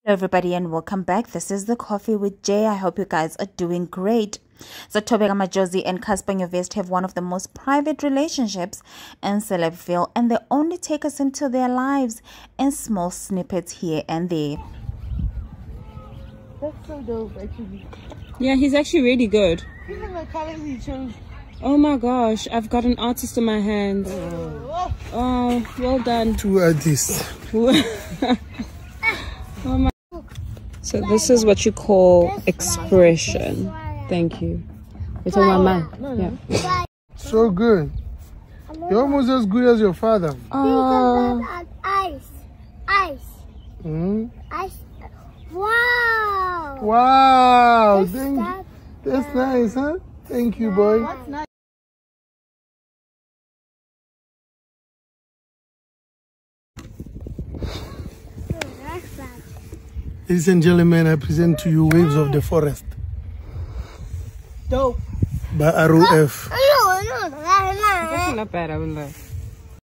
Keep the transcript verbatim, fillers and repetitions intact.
Everybody, and welcome back. This is the Coffee with Jay. I hope you guys are doing great. So Thobeka Cassper and Cassper Nyovest have one of the most private relationships in Celebville, and they only take us into their lives in small snippets here and there. That's so dope, actually. Yeah, he's actually really good. Even the colors he chose. Oh my gosh, I've got an artist in my hands. Oh, Oh, well done. Two artists. Oh my. So this is what you call expression. Thank you. It's on my mind. Yeah. So good. You're almost as good as your father. Oh. Ice. Ice. Mm. Ice. Wow. Wow. That's Thank, that- that's nice, huh? Thank you, boy. that's nice. Ladies and gentlemen, I present to you Waves of the Forest Dope. by R O F. No, no, no, no. That's not bad, I wouldn't lie.